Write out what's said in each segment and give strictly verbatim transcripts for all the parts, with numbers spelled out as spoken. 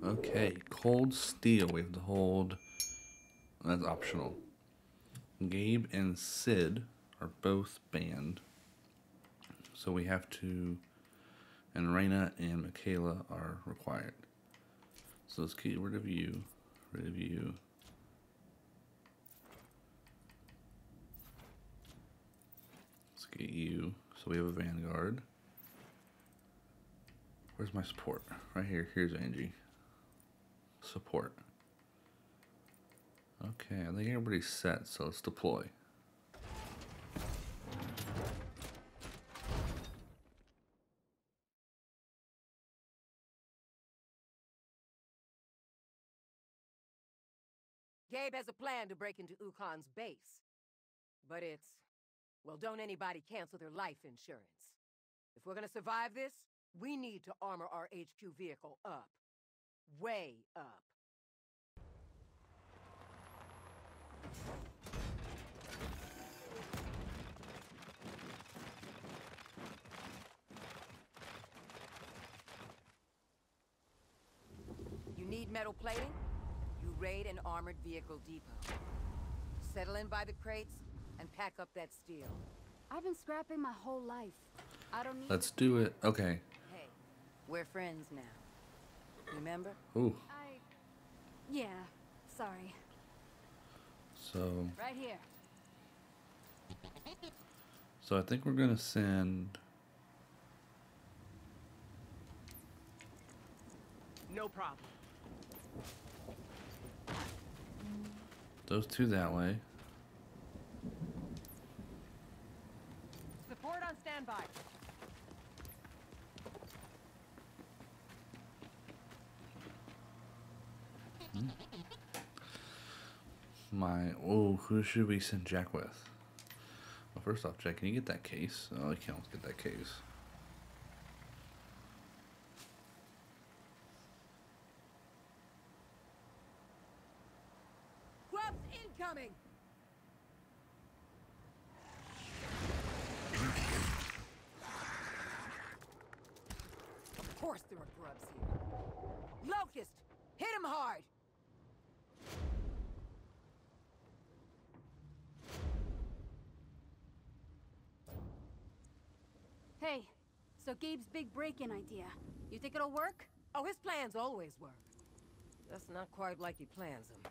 Okay, cold steel. We have to hold. That's optional. Gabe and Sid are both banned. So we have to. And Raina and Michaela are required. So let's get rid of you. Rid of you. Let's get you. So we have a Vanguard. Where's my support? Right here. Here's Angie. Support. Okay, I think everybody's set, so let's deploy. Gabe has a plan to break into Ukon's base. But it's... well, don't anybody cancel their life insurance. If we're gonna survive this, we need to armor our H Q vehicle up. Way up. You need metal plating? You raid an armored vehicle depot. Settle in by the crates and pack up that steel. I've been scrapping my whole life. I don't need... Let's do it. Okay. Hey, we're friends now. Remember? Ooh. I... yeah, sorry. So... Right here. So I think we're gonna send... No problem. those two that way. Support on standby. Hmm. My... oh, who should we send Jack with? Well, first off, Jack, can you get that case? Oh, I can't get that case. Grubs incoming! Of course there are grubs here. Locust! Hit him hard! Hey, so Gabe's big break-in idea. You think it'll work? Oh, his plans always work. That's not quite like he plans them.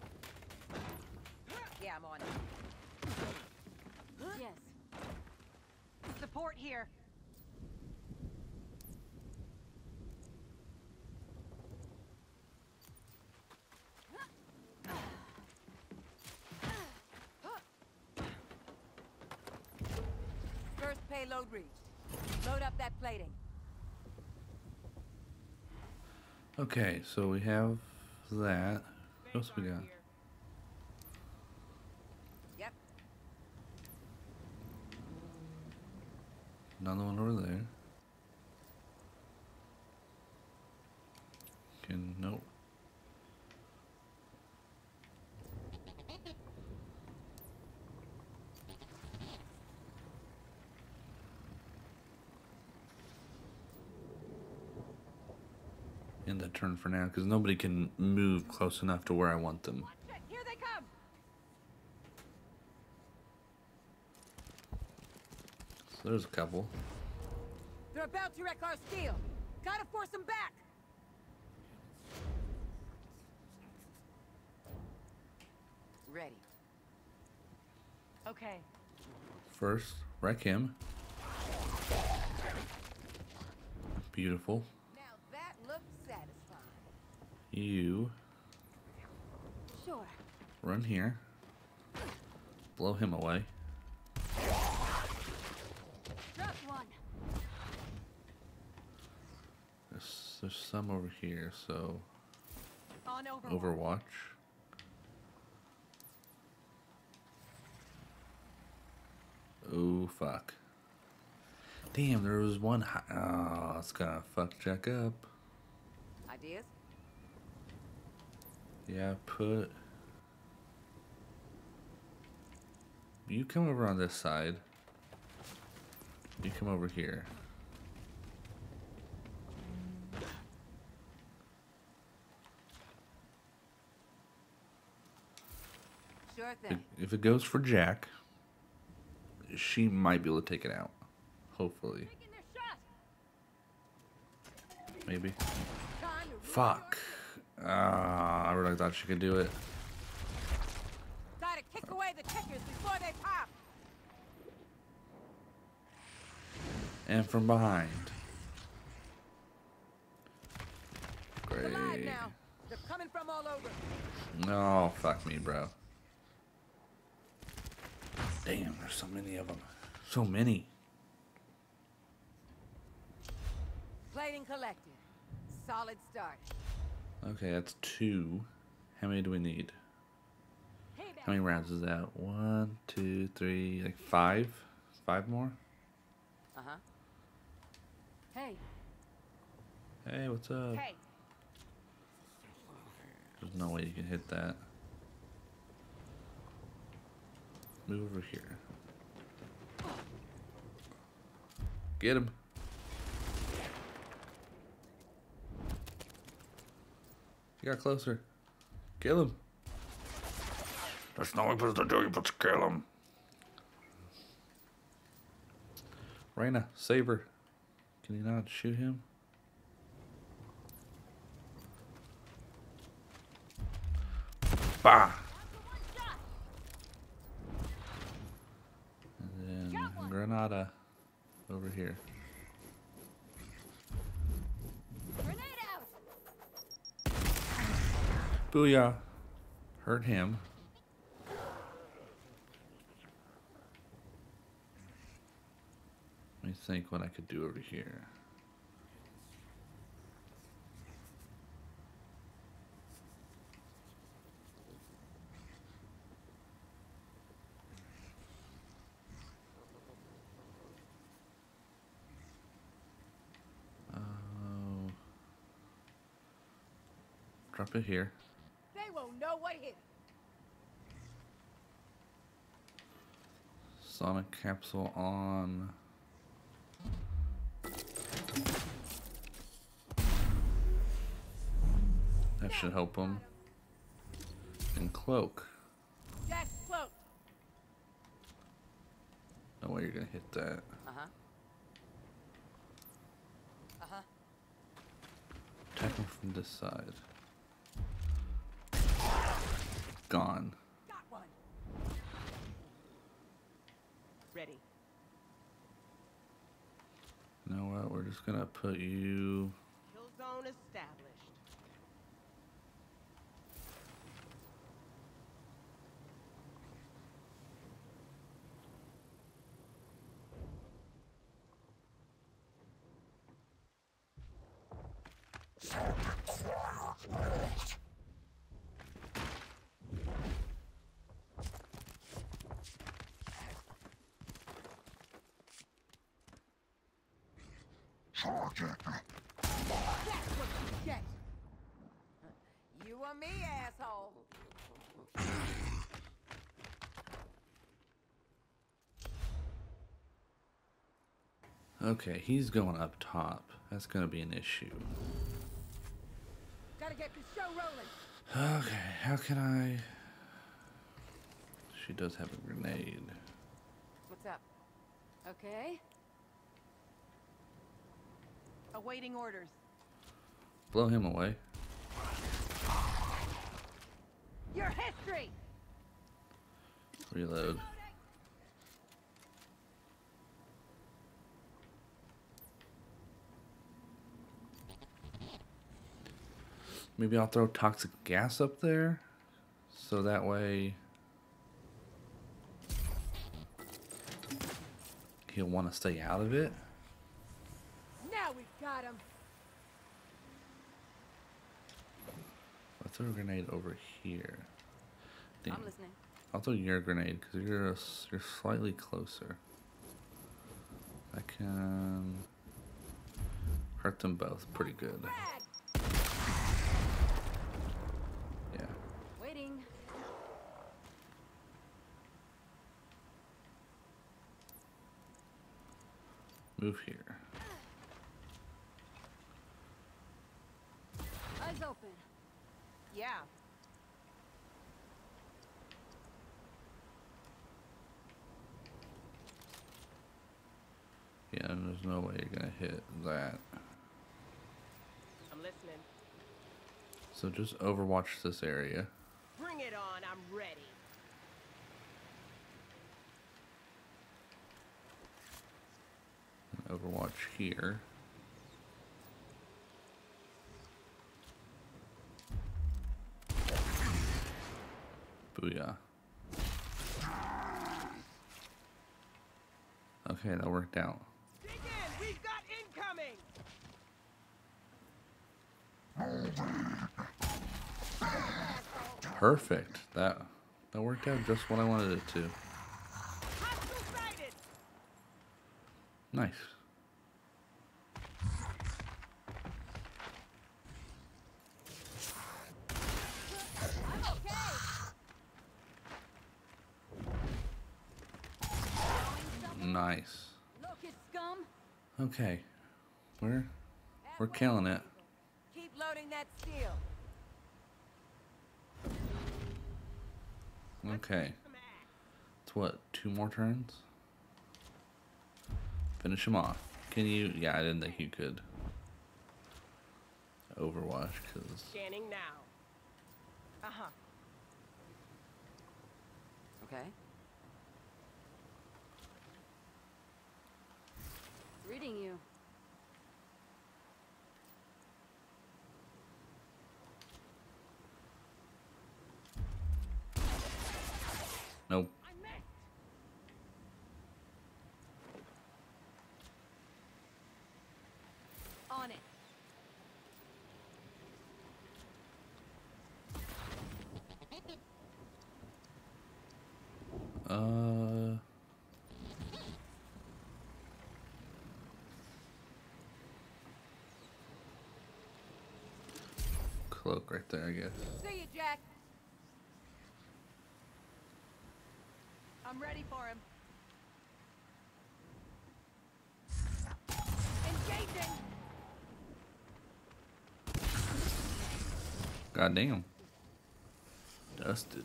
Yeah, I'm on it. Yes. Support here. First payload reached. Load up that plating. Okay, so we have that. What else we got? Yep. Another one over there. Can nope. End that turn for now because nobody can move close enough to where I want them. Here they come. So there's a couple. They're about to wreck our steel. Gotta force them back. Ready. Okay. First, wreck him. Beautiful. Now that looks satisfying. You Sure. run here. Blow him away. Just one. There's, there's some over here, so On Overwatch. Overwatch. Oh, fuck. Damn, there was one. Hi oh, it's gonna fuck Jack up. Ideas? Yeah, put. You come over on this side. You come over here. Sure If thing. if it goes for Jack, she might be able to take it out. Hopefully. Taking their shot. Maybe. Time to Fuck. Ah, I really thought she could do it. Gotta kick away the tickers before they pop. And from behind. Alive Great. now. They're coming from all over. No, fuck me, bro. Damn, there's so many of them. So many. Plating collected. Solid start. Okay, that's two. How many do we need? Payback. How many rounds is that? One, two, three, like five? Five more? Uh-huh. Hey, Hey, what's up? Hey. There's no way you can hit that. Move over here. Get him. He got closer. Kill him. That's not what you're supposed to do. You're supposed to kill him. Raina, save her. Can you not shoot him? Bah! And then Granada over here. grenade out. Booyah! Hurt him. Let me think what I could do over here. Oh. Drop it here. They won't know what hit. Sonic capsule on. That should help him. And cloak. Jack's cloak. No way you're gonna hit that. Uh-huh. Uh-huh. Attack him from this side. Gone. Got one. Ready. You know what? We're just gonna put you. Kill zone established. That's what you get. You or me, asshole. Okay, he's going up top. That's gonna be an issue. Gotta get the show rolling. Okay, how can I? She does have a grenade. What's up? Okay. Awaiting orders. Blow him away. Your history. Reload. Maybe I'll throw toxic gas up there, so that way he'll want to stay out of it. Now we've got him. I'll throw a grenade over here. Damn. I'm listening. I'll throw your grenade because you're a s you're slightly closer. I can hurt them both pretty good. Rad. Yeah. Waiting. Move here. Eyes open. Yeah. Yeah, there's no way you're gonna hit that. I'm listening. So just overwatch this area. Bring it on, I'm ready. Overwatch here. Booyah. Okay, that worked out. Dig in! We've got incoming! Perfect. That that worked out just what I wanted it to. Hostile sighted! Nice. I'm okay. Nice. Locust scum. Okay. We're we're killing it. Keep loading that steel. Okay. It's what, two more turns? Finish him off. Can you? Yeah, I didn't think you could. Overwatch, because Scanning now. Uh-huh. Okay. Reading you. nope. I missed. On it. Uh. Cloak right there, I guess. See you, Jack. I'm ready for him. Engaging. Goddamn. Dusted.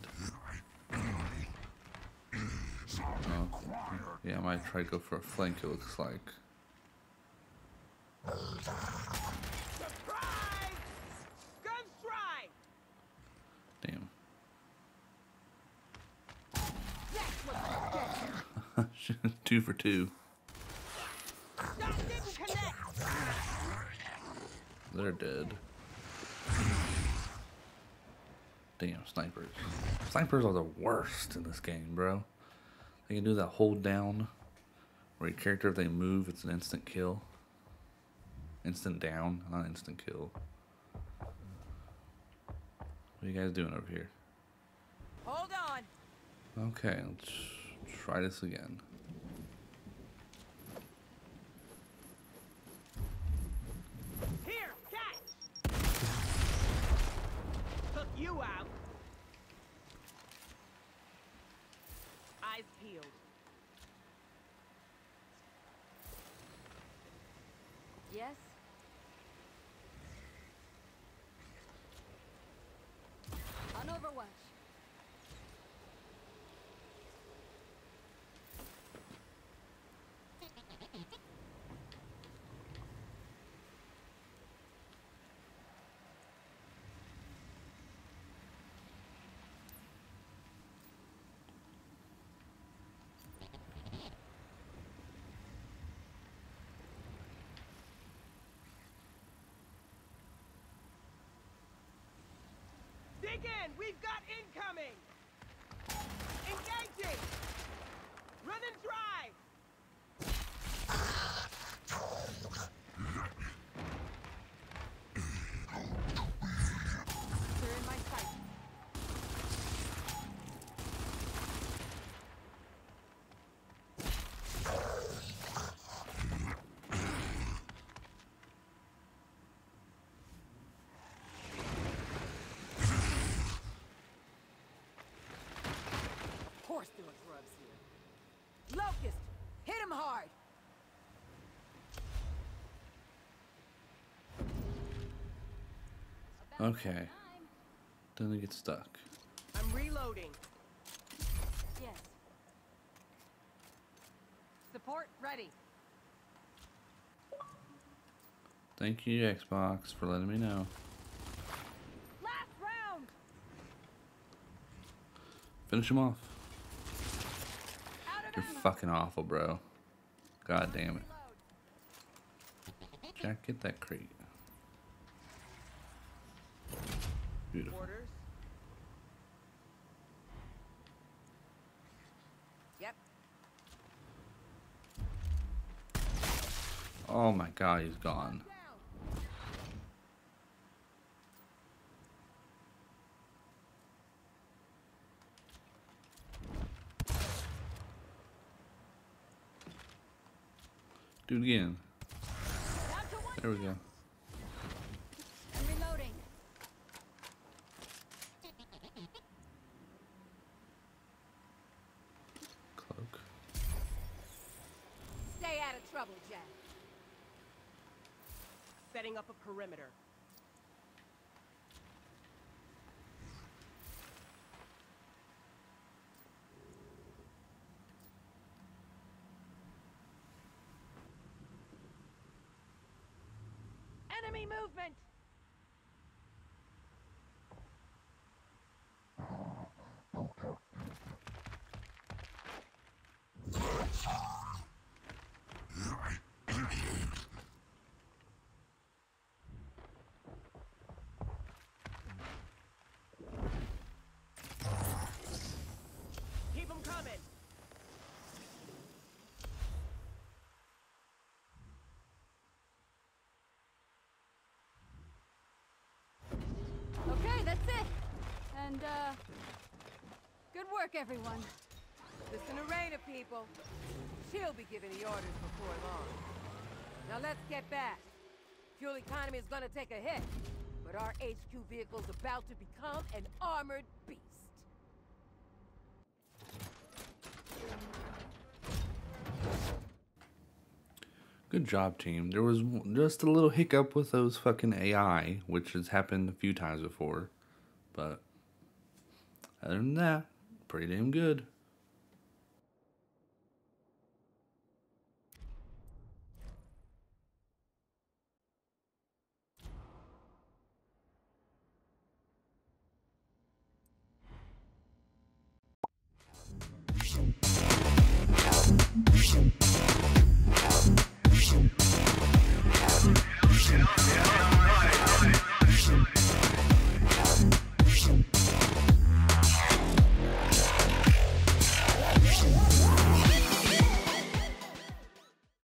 Oh. Yeah, I might try to go for a flank, it looks like. Surprise! Gun strike! Damn. That's what Two for two. Shot didn't connect. They're dead. Damn, snipers. Snipers are the worst in this game, bro. They can do that hold down where your character, if they move, it's an instant kill. Instant down, not instant kill. What are you guys doing over here? Hold on. Okay, let's try this again. Here, catch. Took you out. Eyes peeled. Yes. On Overwatch. Dig in! We've got incoming! Engaging! Run and drive! They're in my sight. Horse doing grubs here. Locust! Hit him hard! Okay. Then they get stuck. I'm reloading. Yes. Support ready. Thank you, Xbox, for letting me know. Last round. Finish him off. Out of You're ammo. fucking awful, bro. God damn it. Jack, get that crate. Beautiful. Orders. Yep. Oh my god, he's gone. Do it again. Down to one. There we go. I'm reloading. Cloak. Stay out of trouble, Jack. Setting up a perimeter. Enemy movement! Keep them coming! Okay, that's it. And, uh, good work, everyone. Listen to Raina, people. She'll be giving the orders before long. Now let's get back. Fuel economy is gonna take a hit, but our H Q vehicle's about to become an armored beast. Good job, team. There was just a little hiccup with those fucking A I, which has happened a few times before. But other than that, pretty damn good.